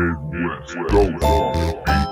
Midwest Ghost on the beat.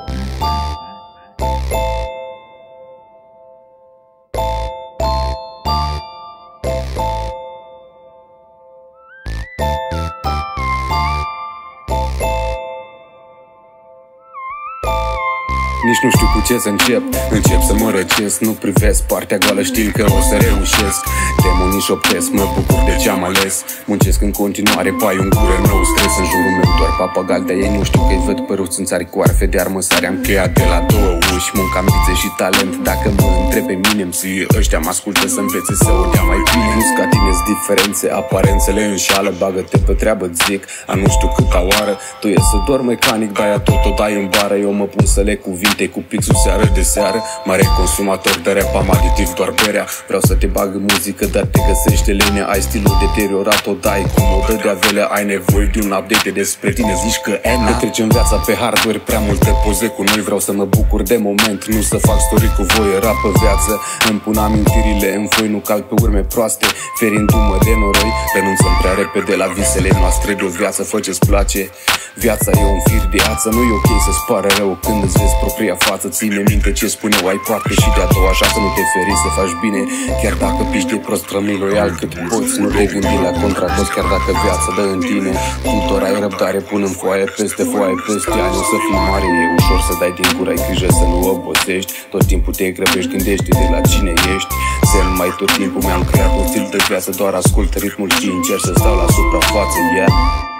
Nici nu știu cu ce să încep să mă răcesc. Nu privesc partea goală, știu că o să reușesc. Demonii șoptesc, mă bucur de ce-am ales. Muncesc în continuare, pai în gură, nou stres. În jurul meu doar papagali, de ei nu știu că-i văd păruți în țari cu arfe de armă sare. Am cheia de la 2 uși, muncă, ambiție și talent. Dacă mă întreb pe mine, ăștia mă ascultă să învețe să o dea mai bine. Nu scatinezi diferențe, aparențele înșală. Bagă-te pe treabă, zic, a nu știu câta oară. Tu e să dormi mecanic, de-aia tot o dai în bară. Eu mă pun să le cuvinte cu pixul seară de seară. Mare consumator de rap, am aditiv doar berea. Vreau să te bag în muzică, dar te găsește lenea. Ai stilul deteriorat, o dai cu modă de avele. Ai nevoie de un update despre tine, zici că ne trecem viața pe hardware, prea multe poze cu noi. Vreau să mă bucur de moment, nu să fac story cu voi. Rap pe viață, îmi pun amintirile în foi. Nu calc pe urme proaste, ferindu-mă de noroi. Renunțăm prea repede la visele noastre de o viață, fă ce-ți place. Viața e un fir de ață, nu e ok să-ți pară rău când îți vezi propria față. Ține minte ce spune, ai parte și de-a doua șansă. Nu te feri să faci bine, chiar dacă piști de prost, rămâi loial cât poți. Nu te gândi la contracost, chiar dacă viața dă în tine. Tuturor ai răbdare, pun în foaie peste ani. O să fii mare, e ușor să dai din gură, ai grijă să nu obosești. Tot timpul te grăbești, gândește de la cine ești. Zen mai tot timpul mi-am creat un stil de viață, doar ascult ritmul și încerc să stau la suprafață, yeah.